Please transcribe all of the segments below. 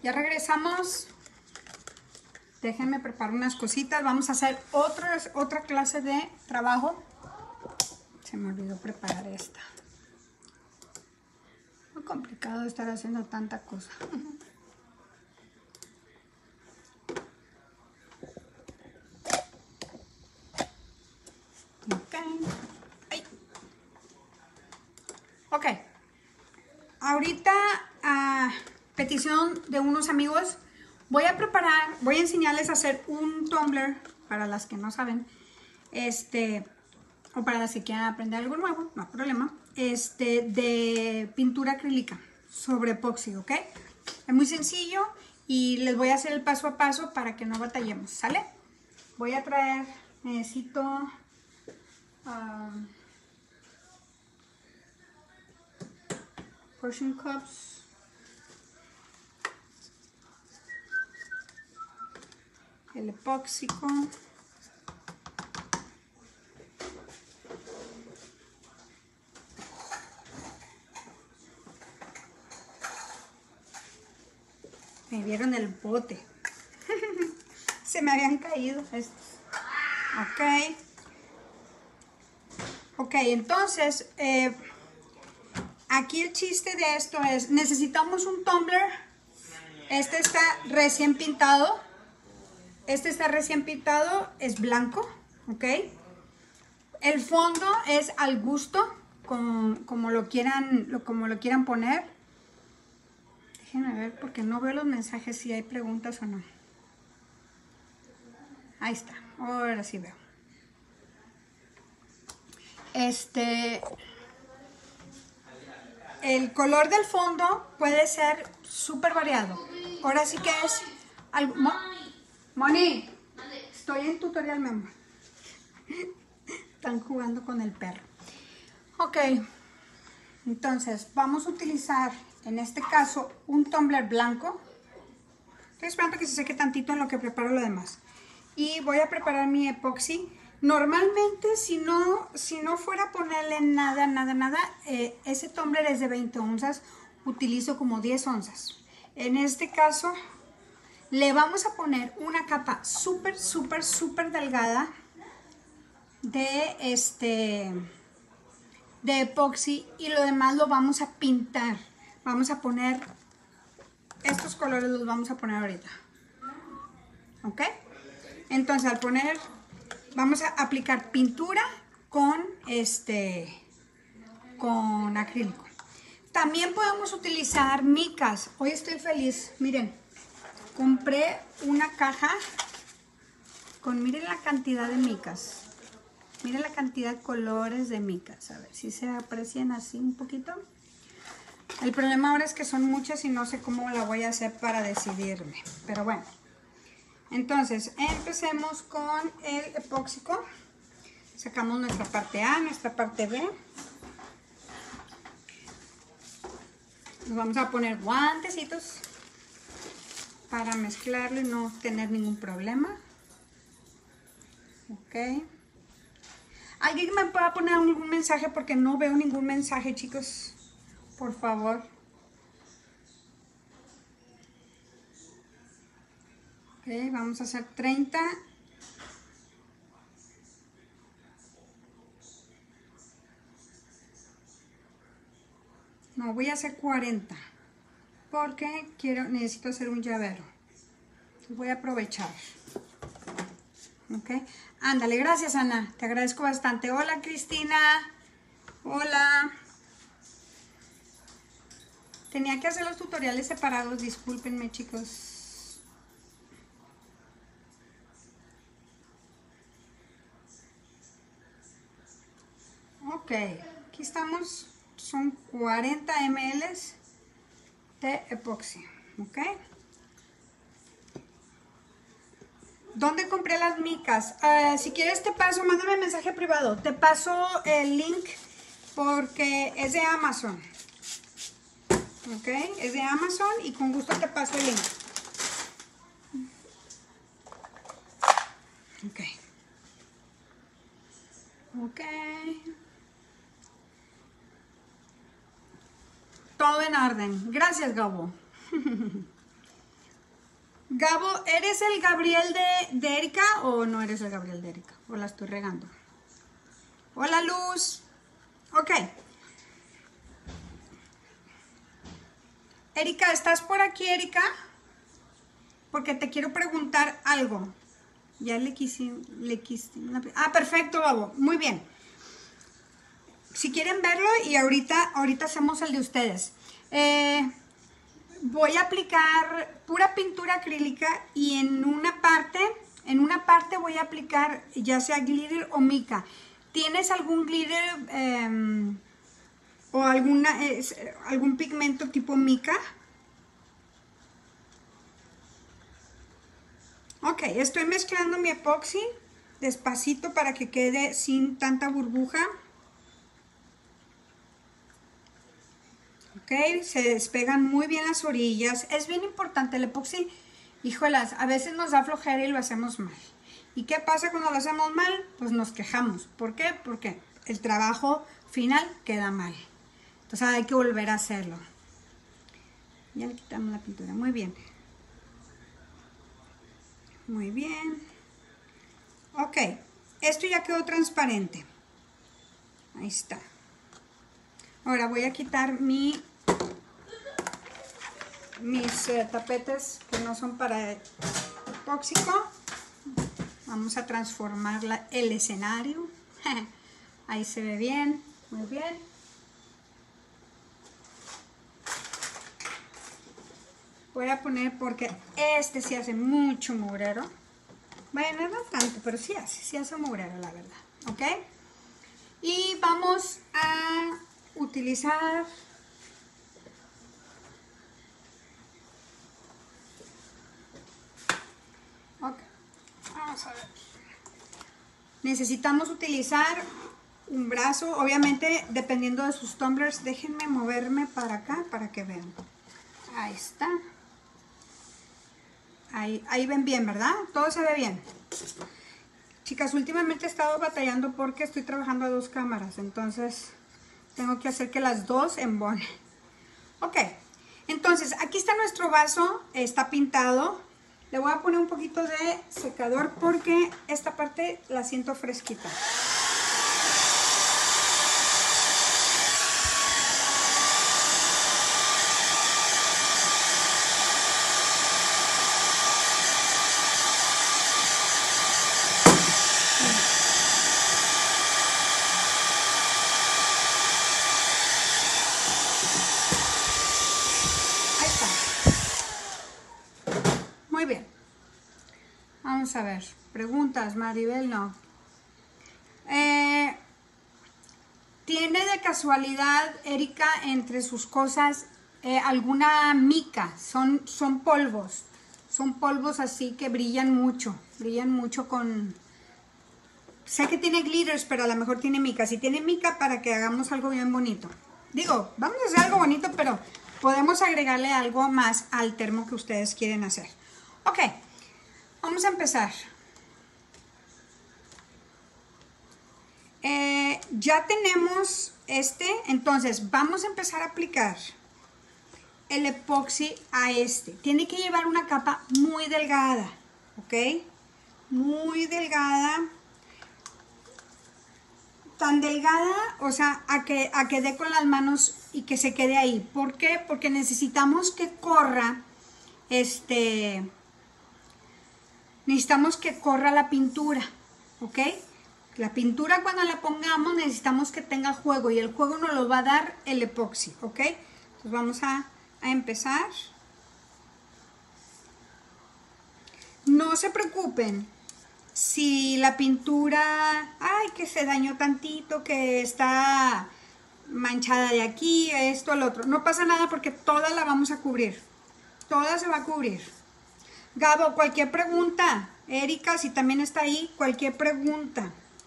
Ya regresamos. Déjenme preparar unas cositas. Vamos a hacer otra clase de trabajo. Se me olvidó preparar esta. Muy complicado estar haciendo tanta cosa. Ok. Ay. Ok. Ahorita, a petición de unos amigos, voy a enseñarles a hacer un tumbler, para las que no saben, o para las que quieran aprender algo nuevo, no hay problema, de pintura acrílica sobre epoxi, ¿ok? Es muy sencillo y les voy a hacer el paso a paso para que no batallemos, ¿sale? Voy a traer, necesito... portion cups. El epóxico. Me vieron el bote. Se me habían caído estos. Ok. Ok, entonces, aquí el chiste de esto es, necesitamos un tumbler. Este está recién pintado. Es blanco, ok. El fondo es al gusto, como lo quieran poner. Déjenme ver porque no veo los mensajes si hay preguntas o no. Ahí está, ahora sí veo. El color del fondo puede ser súper variado. Ahora sí que es algo... Moni, estoy en tutorial, mi amor. Están jugando con el perro. Ok, entonces vamos a utilizar en este caso un tumbler blanco. Estoy esperando que se seque tantito en lo que preparo lo demás. Y voy a preparar mi epoxi. Normalmente si no fuera a ponerle nada, ese tumbler es de 20 onzas, utilizo como 10 onzas. En este caso le vamos a poner una capa súper delgada de epoxi y lo demás lo vamos a pintar. Vamos a poner, estos colores los vamos a poner ahorita. ¿Ok? Entonces al poner, vamos a aplicar pintura con acrílico. También podemos utilizar micas. Hoy estoy feliz, miren, compré una caja con, miren la cantidad de micas. Miren la cantidad de colores de micas. A ver si se aprecian así un poquito. El problema ahora es que son muchas y no sé cómo la voy a hacer para decidirme. Pero bueno. Entonces, empecemos con el epóxico. Sacamos nuestra parte A, nuestra parte B. Nos vamos a poner guantecitos para mezclarlo y no tener ningún problema. Ok. ¿Alguien me pueda poner algún mensaje? Porque no veo ningún mensaje, chicos. Por favor. Ok, vamos a hacer 30. No, voy a hacer 40. Porque necesito hacer un llavero. Voy a aprovechar. Ok. Ándale, gracias Ana. Te agradezco bastante. Hola Cristina. Hola. Tenía que hacer los tutoriales separados. Discúlpenme, chicos. Ok. Aquí estamos. Son 40 ml de epoxi. Ok. ¿Dónde compré las micas? Si quieres te paso, mándame mensaje privado. Te paso el link porque es de Amazon. Ok, es de Amazon y con gusto te paso el link. Ok. Ok. Todo en orden. Gracias, Gabo. Gabo, ¿eres el Gabriel de Erika o no eres el Gabriel de Erika? ¿O la estoy regando? Hola, Luz. Ok. Erika, ¿estás por aquí, Erika? Porque te quiero preguntar algo. Ya le quise. Ah, perfecto, Gabo. Muy bien. Si quieren verlo y ahorita hacemos el de ustedes. Voy a aplicar pura pintura acrílica y en una parte voy a aplicar ya sea glitter o mica. ¿Tienes algún glitter o algún pigmento tipo mica? Ok, estoy mezclando mi epoxi despacito para que quede sin tanta burbuja. Ok, se despegan muy bien las orillas. Es bien importante el epoxi. Híjolas, a veces nos da flojera y lo hacemos mal. ¿Y qué pasa cuando lo hacemos mal? Pues nos quejamos. ¿Por qué? Porque el trabajo final queda mal. Entonces hay que volver a hacerlo. Ya le quitamos la pintura. Muy bien. Muy bien. Ok, esto ya quedó transparente. Ahí está. Ahora voy a quitar mis tapetes que no son para epóxico. Vamos a transformar el escenario. Ahí se ve bien, muy bien. Voy a poner porque este sí hace mucho mugrero. Bueno, no tanto, pero sí hace mugrero, la verdad. ¿Ok? Y vamos a utilizar ok, vamos a ver. Necesitamos utilizar un brazo, obviamente dependiendo de sus tumblers. Déjenme moverme para acá para que vean. Ahí está. Ahí ven bien, ¿verdad? Todo se ve bien. Chicas, últimamente he estado batallando porque estoy trabajando a 2 cámaras, entonces tengo que hacer que las 2 embonen. Ok, entonces aquí está nuestro vaso, está pintado. Le voy a poner un poquito de secador porque esta parte la siento fresquita. Muy bien. Vamos a ver. Preguntas, Maribel, no. ¿Tiene de casualidad, Erika, entre sus cosas alguna mica? Son polvos. Son polvos así que brillan mucho. Brillan mucho con... Sé que tiene glitters, pero a lo mejor tiene mica. Si tiene mica, para que hagamos algo bien bonito. Digo, vamos a hacer algo bonito, pero podemos agregarle algo más al termo que ustedes quieren hacer. Ok, vamos a empezar. Ya tenemos entonces vamos a empezar a aplicar el epoxi a Tiene que llevar una capa muy delgada, ¿ok? Muy delgada. Tan delgada, o sea, a que dé con las manos y que se quede ahí. ¿Por qué? Porque necesitamos que corra, necesitamos que corra la pintura, ¿ok? La pintura cuando la pongamos necesitamos que tenga juego y el juego nos lo va a dar el epoxi, ¿ok? Entonces vamos a empezar. No se preocupen si la pintura, ay, que se dañó tantito, que está manchada de aquí, esto, al otro. No pasa nada porque toda la vamos a cubrir. Toda se va a cubrir. Gabo, cualquier pregunta. Erika, si también está ahí, cualquier pregunta.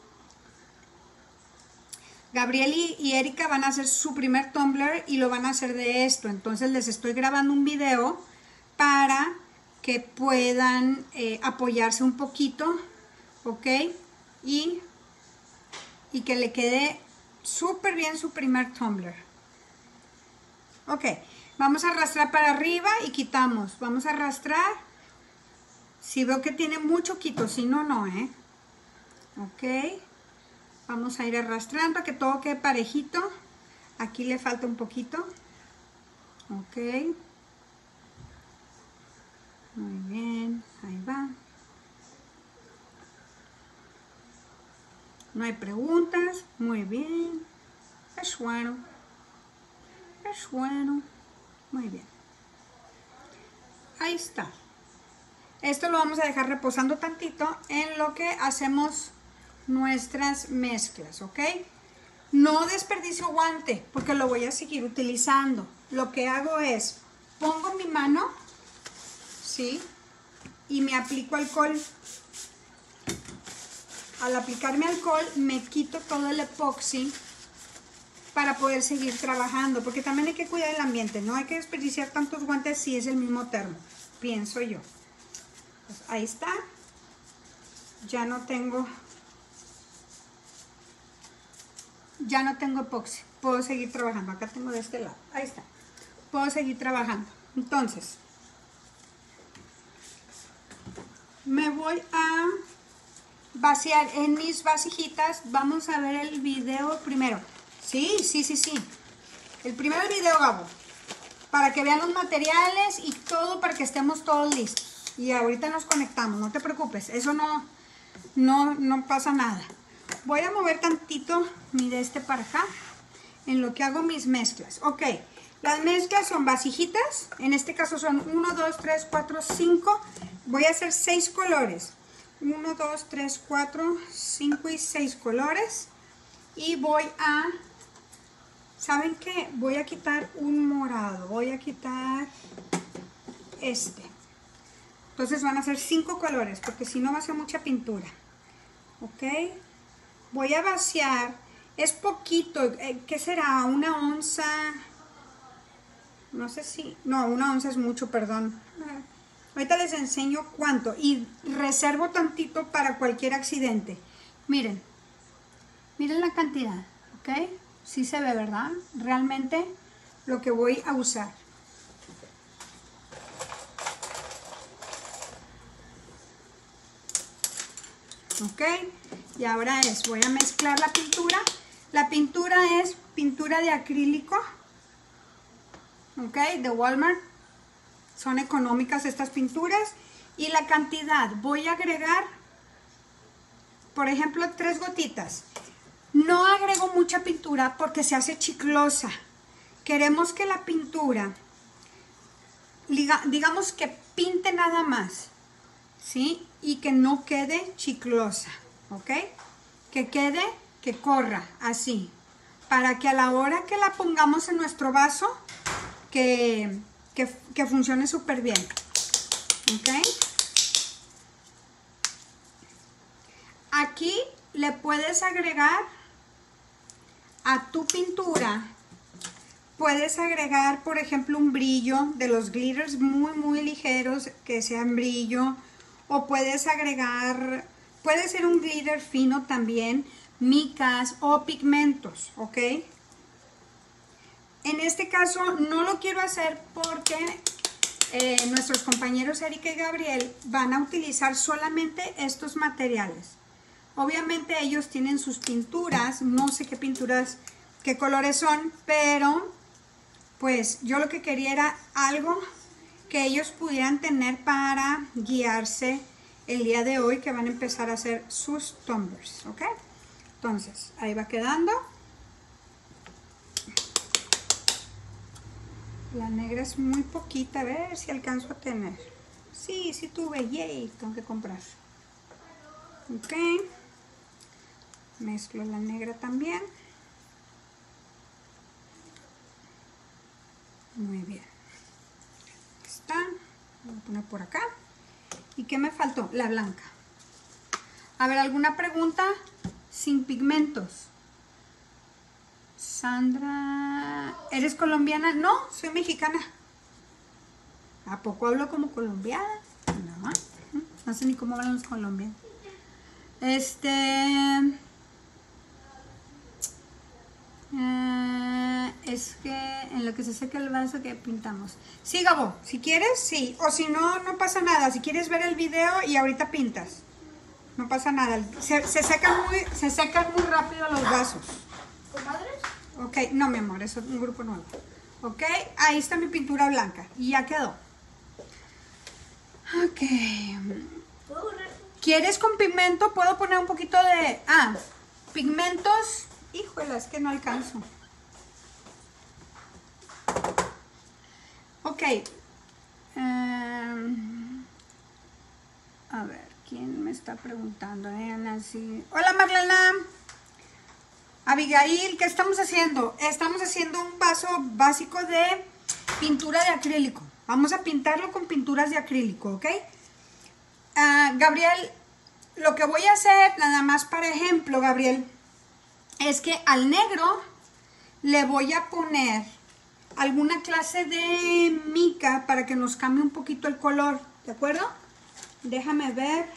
Gabriel y Erika van a hacer su primer tumbler y lo van a hacer de esto. Entonces les estoy grabando un video para que puedan apoyarse un poquito, ¿ok? Y que le quede súper bien su primer tumbler. Ok, vamos a arrastrar para arriba y quitamos. Vamos a arrastrar Si veo que tiene mucho, quito, si no, no, ¿eh? Ok. Vamos a ir arrastrando, que todo quede parejito. Aquí le falta un poquito. Ok. Muy bien, ahí va. No hay preguntas. Muy bien. Es bueno. Es bueno. Muy bien. Ahí está. Esto lo vamos a dejar reposando tantito en lo que hacemos nuestras mezclas, ¿ok? No desperdicio guante porque lo voy a seguir utilizando. Lo que hago es, pongo mi mano, ¿sí? Y me aplico alcohol. Al aplicarme alcohol me quito todo el epoxi para poder seguir trabajando, porque también hay que cuidar el ambiente, no hay que desperdiciar tantos guantes si es el mismo termo, pienso yo. Pues ahí está, ya no tengo epoxi, puedo seguir trabajando. Acá tengo de este lado, ahí está, puedo seguir trabajando. Entonces me voy a vaciar en mis vasijitas. Vamos a ver el video primero. Sí. El primer video, Gabo, para que vean los materiales y todo, para que estemos todos listos. Y ahorita nos conectamos, no te preocupes, eso no pasa nada. Voy a mover tantito mi de este para acá, en lo que hago mis mezclas. Ok, las mezclas son vasijitas, en este caso son 1, 2, 3, 4, 5. Voy a hacer 6 colores. 1, 2, 3, 4, 5 y 6 colores. Y voy a... ¿Saben qué? Voy a quitar un morado. Voy a quitar este. Entonces van a ser 5 colores, porque si no va a ser mucha pintura. ¿Ok? Voy a vaciar. Es poquito. ¿Qué será? ¿Una onza? No sé si... No, una onza es mucho, perdón. Ahorita les enseño cuánto. Y reservo tantito para cualquier accidente. Miren. Miren la cantidad. ¿Ok? Sí se ve, ¿verdad? Realmente lo que voy a usar. Ok, y ahora voy a mezclar la pintura. La pintura es pintura de acrílico, ok, de Walmart. Son económicas estas pinturas. Y la cantidad, voy a agregar, por ejemplo, 3 gotitas. No agrego mucha pintura porque se hace chiclosa. Queremos que la pintura, digamos que pinte nada más, ¿sí? Y que no quede chiclosa, ¿ok? Que quede, que corra, así. Para que a la hora que la pongamos en nuestro vaso, que funcione súper bien, ¿ok? Aquí le puedes agregar a tu pintura, puedes agregar, por ejemplo, un brillo de los glitters muy ligeros, que sean brillo. O puedes agregar, puede ser un glitter fino también, micas o pigmentos, ¿ok? En este caso no lo quiero hacer porque nuestros compañeros Erika y Gabriel van a utilizar solamente estos materiales. Obviamente ellos tienen sus pinturas, no sé qué pinturas, qué colores son, pero pues yo lo que quería era algo que ellos pudieran tener para guiarse el día de hoy, que van a empezar a hacer sus tumblers, ¿ok? Entonces, ahí va quedando. La negra es muy poquita, a ver si alcanzo a tener. Sí tuve, yay, tengo que comprar. Ok. Mezclo la negra también. Muy bien. Está, voy a poner por acá. ¿Y qué me faltó? La blanca. A ver, ¿alguna pregunta? Sin pigmentos. Sandra, ¿eres colombiana? No, soy mexicana. ¿A poco hablo como colombiana? No sé ni cómo hablan los colombianos. es que en lo que se seca el vaso que pintamos. Sí, Gabo, si quieres, sí. O si no, no pasa nada. Si quieres ver el video y ahorita pintas. No pasa nada. Se secan muy rápido los vasos. ¿Comadres? Ok, no, mi amor, es un grupo nuevo. Ok, ahí está mi pintura blanca. Y ya quedó. Ok. ¿Puedo poner? ¿Quieres con pigmento? Puedo poner un poquito de... pigmentos. Híjole, es que no alcanzo. Ok. A ver, ¿quién me está preguntando? Nancy. Hola, Marlena. Abigail, ¿qué estamos haciendo? Estamos haciendo un vaso básico de pintura de acrílico. Vamos a pintarlo con pinturas de acrílico, ¿ok? Gabriel, lo que voy a hacer, nada más para ejemplo, Gabriel, es que al negro le voy a poner alguna clase de mica para que nos cambie un poquito el color, ¿de acuerdo? Déjame ver.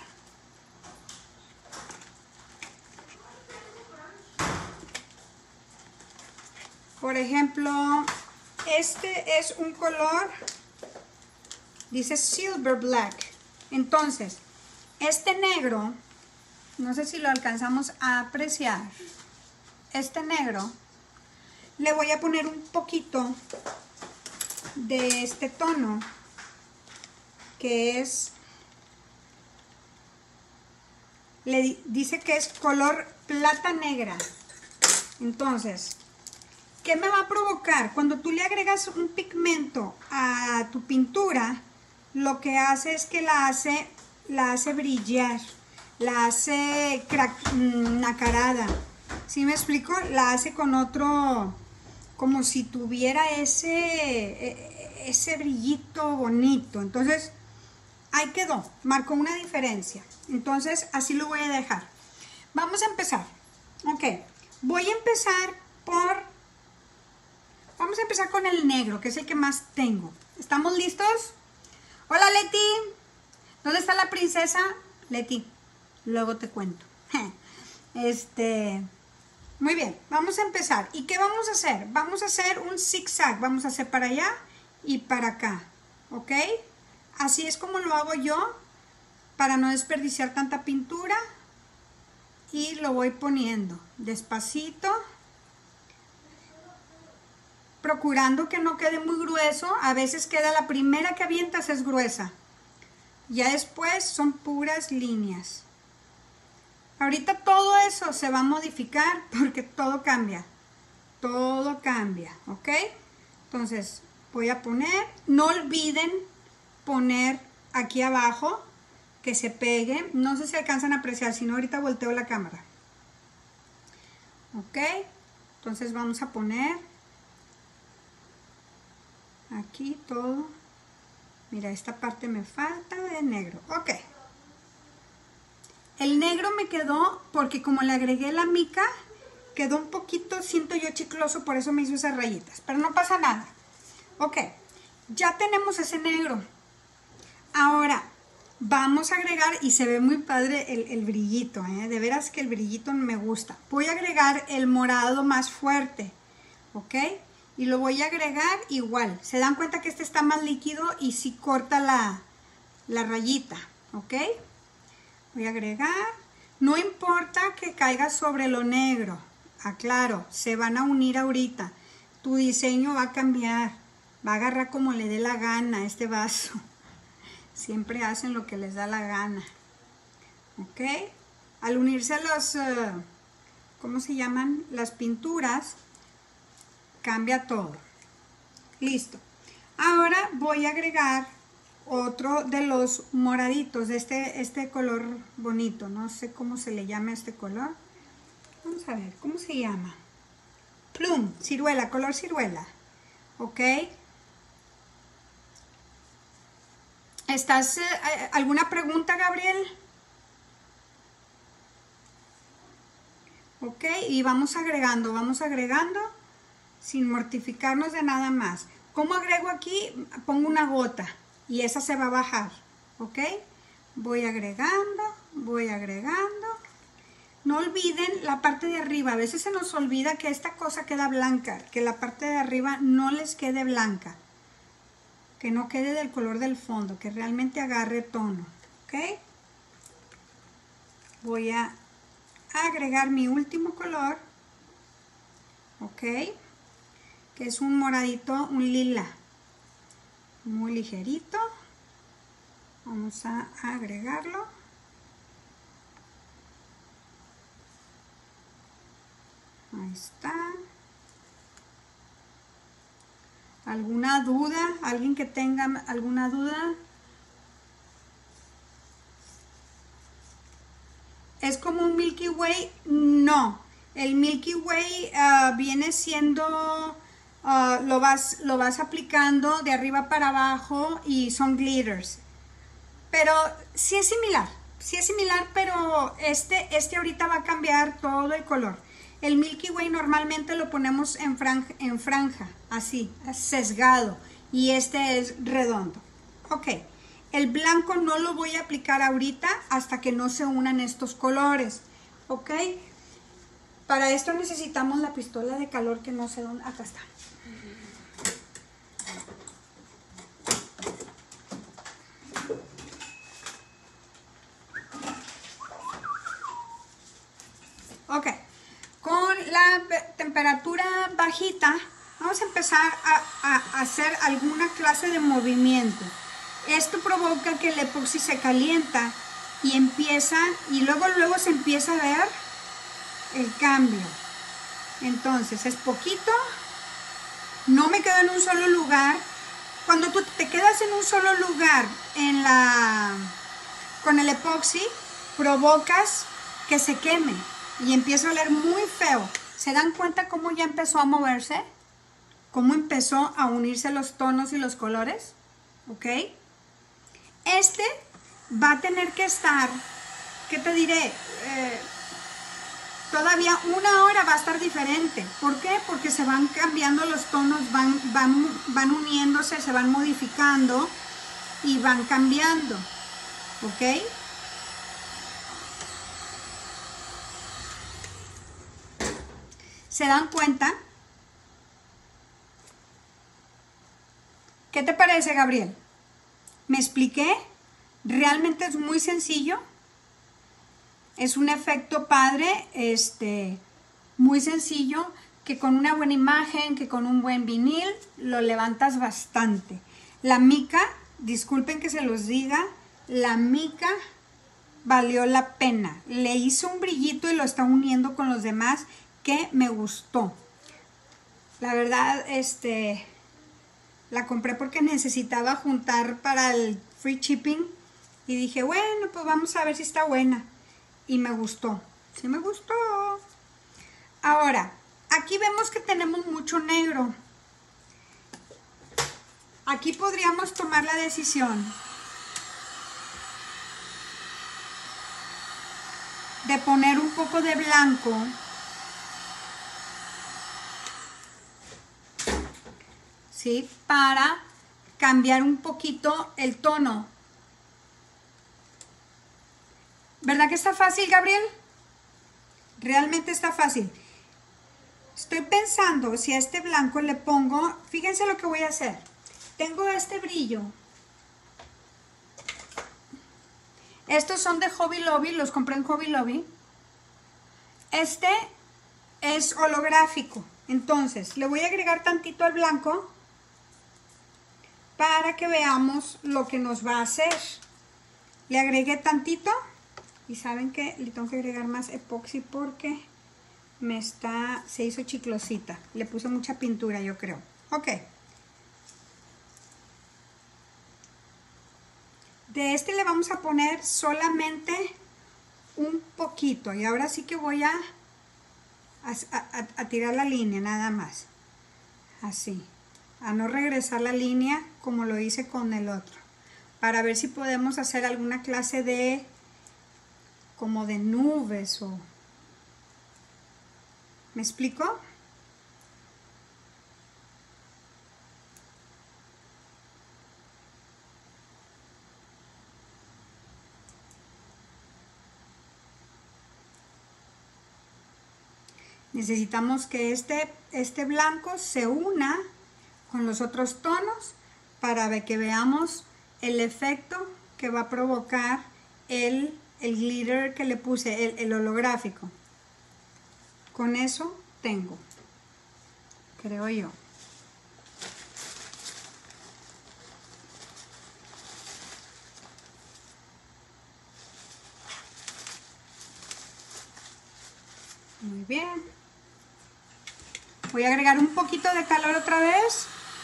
Por ejemplo, este es un color, dice Silver Black. Entonces, este negro, no sé si lo alcanzamos a apreciar, este negro, le voy a poner un poquito de este tono, que es, dice que es color plata negra. Entonces, ¿qué me va a provocar? Cuando tú le agregas un pigmento a tu pintura, lo que hace es que la hace brillar, la hace nacarada. ¿Sí me explico? La hace con otro, como si tuviera ese brillito bonito. Entonces, ahí quedó, marcó una diferencia. Entonces, así lo voy a dejar. Vamos a empezar. Ok, voy a empezar vamos a empezar con el negro, que es el que más tengo. ¿Estamos listos? Hola, Leti. ¿Dónde está la princesa? Leti, luego te cuento. Muy bien, vamos a empezar. ¿Y qué vamos a hacer? Vamos a hacer un zigzag. Vamos a hacer para allá y para acá. ¿Ok? Así es como lo hago yo, para no desperdiciar tanta pintura. Y lo voy poniendo despacito, procurando que no quede muy grueso. A veces queda, la primera que avientas es gruesa, ya después son puras líneas. Ahorita todo eso se va a modificar porque todo cambia, ¿ok? Entonces voy a poner, no olviden poner aquí abajo que se pegue. No sé si alcanzan a apreciar, si no ahorita volteo la cámara. Ok, entonces vamos a poner aquí todo. Mira, esta parte me falta de negro. Ok, el negro me quedó porque como le agregué la mica, quedó un poquito, siento yo, chicloso, por eso me hizo esas rayitas, pero no pasa nada. Ok, ya tenemos ese negro. Ahora vamos a agregar, y se ve muy padre el brillito, de veras que el brillito me gusta. Voy a agregar el morado más fuerte, ¿ok? Y lo voy a agregar igual. Se dan cuenta que este está más líquido y sí corta la rayita, ¿ok? Voy a agregar. No importa que caiga sobre lo negro, aclaro, se van a unir ahorita. Tu diseño va a cambiar, va a agarrar como le dé la gana este vaso. Siempre hacen lo que les da la gana. ¿Ok? Al unirse a los, ¿cómo se llaman? Las pinturas, cambia todo. Listo. Ahora voy a agregar otro de los moraditos, de este color bonito. No sé cómo se le llama a este color. Vamos a ver, ¿cómo se llama? Plum, ciruela, color ciruela. ¿Ok? ¿Alguna pregunta, Gabriel? Ok, y vamos agregando sin mortificarnos de nada más. ¿Cómo agrego aquí? Pongo una gota y esa se va a bajar, ¿ok? Voy agregando. no olviden la parte de arriba. A veces se nos olvida que esta cosa queda blanca, que la parte de arriba no les quede blanca, que no quede del color del fondo, que realmente agarre tono, ¿ok? Voy a agregar mi último color, ¿ok? Que es un moradito, un lila, muy ligerito. Vamos a agregarlo. Ahí está. ¿Alguna duda? ¿Alguien que tenga alguna duda? ¿Es como un Milky Way? No. El Milky Way viene siendo, lo vas aplicando de arriba para abajo y son glitters. Pero sí es similar, pero este ahorita va a cambiar todo el color. El Milky Way normalmente lo ponemos en franja, así, sesgado, y este es redondo. Ok, el blanco no lo voy a aplicar ahorita hasta que no se unan estos colores, ok. Para esto necesitamos la pistola de calor, que no sé dónde, acá está. Ok, con la temperatura bajita vamos a empezar a hacer alguna clase de movimiento. Esto provoca que el epoxi se calienta y luego se empieza a ver el cambio. Entonces es poquito, no me quedo en un solo lugar. Cuando tú te quedas en un solo lugar con el epoxi, provocas que se queme y empieza a oler muy feo. ¿Se dan cuenta cómo ya empezó a moverse? ¿Cómo empezó a unirse los tonos y los colores? ¿Ok? Este va a tener que estar, ¿qué te diré? Todavía una hora va a estar diferente. ¿Por qué? Porque se van cambiando los tonos, van uniéndose, se van modificando y van cambiando. ¿Ok? ¿Se dan cuenta? ¿Qué te parece, Gabriel? ¿Me expliqué? Realmente es muy sencillo. Es un efecto padre, muy sencillo, que con una buena imagen, que con un buen vinil, lo levantas bastante. La mica, disculpen que se los diga, la mica valió la pena. Le hizo un brillito y lo está uniendo con los demás, que me gustó. La verdad, la compré porque necesitaba juntar para el free shipping y dije, bueno, pues vamos a ver si está buena. Y me gustó, sí me gustó. Ahora, aquí vemos que tenemos mucho negro. Aquí podríamos tomar la decisión de poner un poco de blanco ¿sí? Para cambiar un poquito el tono. ¿Verdad que está fácil, Gabriel? Realmente está fácil. Estoy pensando si a este blanco le pongo, fíjense lo que voy a hacer. Tengo este brillo. Estos son de Hobby Lobby, los compré en Hobby Lobby. Este es holográfico. Entonces, le voy a agregar tantito al blanco para que veamos lo que nos va a hacer. Le agregué tantito y saben que le tengo que agregar más epoxi porque se hizo chiclosita. Le puse mucha pintura, yo creo. Ok. De este le vamos a poner solamente un poquito. Y ahora sí que voy a tirar la línea nada más. Así. A no regresar la línea como lo hice con el otro. Para ver si podemos hacer alguna clase de como de nubes o... ¿Me explico? Necesitamos que este blanco se una con los otros tonos para que veamos el efecto que va a provocar el glitter que le puse, el holográfico. Con eso tengo, creo yo. Muy bien. Voy a agregar un poquito de calor otra vez.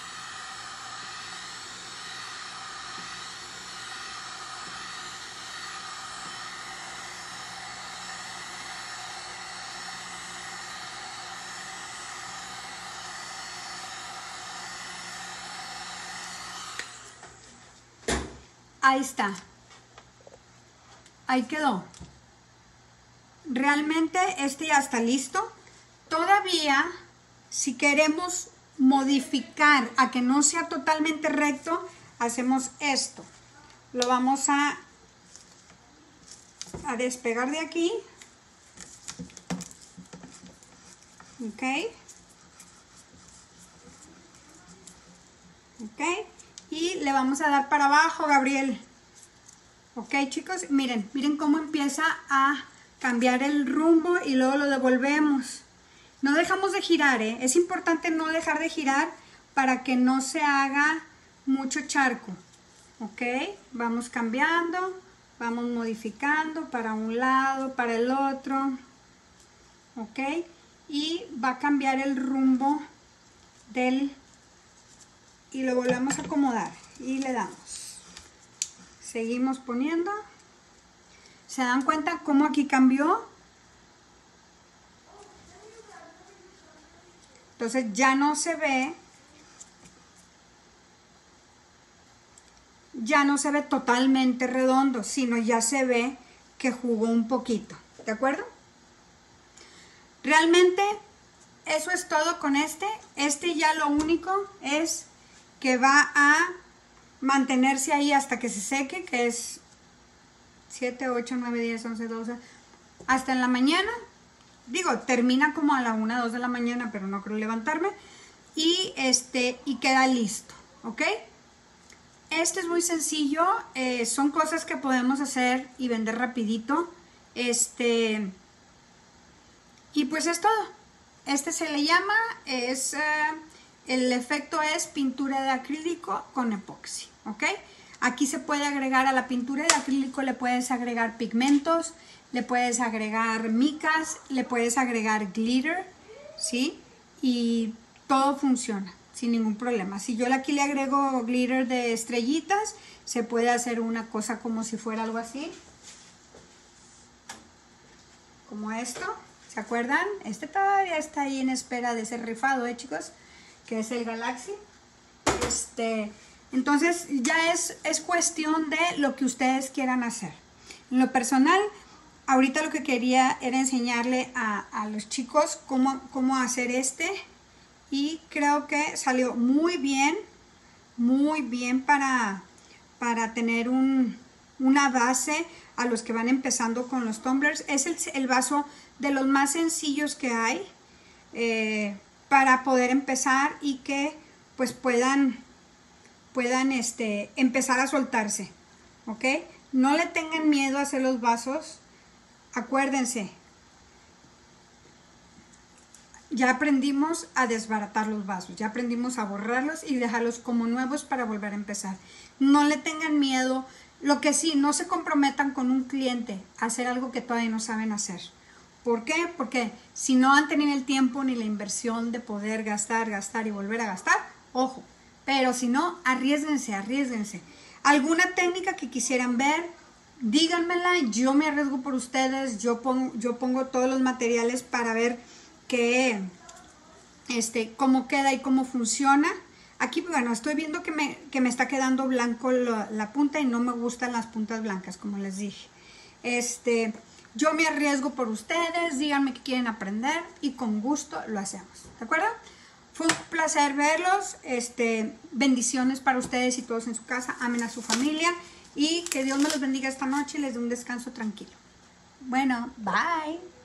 Ahí está. Ahí quedó. Realmente este ya está listo. Todavía, si queremos modificar a que no sea totalmente recto, hacemos esto. Lo vamos a despegar de aquí. Ok. Ok. Y le vamos a dar para abajo, Gabriel. Ok, chicos, miren cómo empieza a cambiar el rumbo y luego lo devolvemos. No dejamos de girar, ¿eh? Es importante no dejar de girar para que no se haga mucho charco. Ok, vamos cambiando, vamos modificando para un lado, para el otro. Ok, y va a cambiar el rumbo y lo volvemos a acomodar y le damos. Seguimos poniendo. ¿Se dan cuenta cómo aquí cambió? Entonces ya no se ve totalmente redondo, sino ya se ve que jugó un poquito. ¿De acuerdo? Realmente eso es todo con este. Este ya lo único es que va a mantenerse ahí hasta que se seque, que es 7, 8, 9, 10, 11, 12, hasta en la mañana. Digo, termina como a la 1, 2 de la mañana, pero no creo levantarme. Y queda listo, ¿ok? Este es muy sencillo, son cosas que podemos hacer y vender rapidito. Y pues es todo. Se le llama, el efecto es pintura de acrílico con epoxi, ¿ok? Aquí se puede agregar a la pintura de acrílico, le puedes agregar pigmentos, le puedes agregar micas, le puedes agregar glitter, ¿sí? Y todo funciona sin ningún problema. Si yo aquí le agrego glitter de estrellitas, se puede hacer una cosa como si fuera algo así. Como esto, ¿se acuerdan? Este todavía está ahí en espera de ser rifado, chicos, que es el Galaxy. Entonces ya es cuestión de lo que ustedes quieran hacer. En lo personal, ahorita lo que quería era enseñarle a los chicos cómo hacer y creo que salió muy bien para tener una base a los que van empezando con los tumblers. Es el vaso de los más sencillos que hay para poder empezar y que pues puedan empezar a soltarse, ¿ok? No le tengan miedo a hacer los vasos. Acuérdense, ya aprendimos a desbaratar los vasos, ya aprendimos a borrarlos y dejarlos como nuevos para volver a empezar. No le tengan miedo. Lo que sí, no se comprometan con un cliente a hacer algo que todavía no saben hacer. ¿Por qué? Porque si no han tenido el tiempo ni la inversión de poder gastar y volver a gastar, ojo. Pero si no, arriésguense. ¿Alguna técnica que quisieran ver? Díganmela, yo me arriesgo por ustedes, yo pongo todos los materiales para ver cómo queda y cómo funciona. Aquí, bueno, estoy viendo que me está quedando blanco la punta y no me gustan las puntas blancas, como les dije. Yo me arriesgo por ustedes, díganme que quieren aprender y con gusto lo hacemos, ¿de acuerdo? Fue un placer verlos, bendiciones para ustedes y todos en su casa, amen a su familia y que Dios me los bendiga esta noche y les dé un descanso tranquilo. Bueno, bye.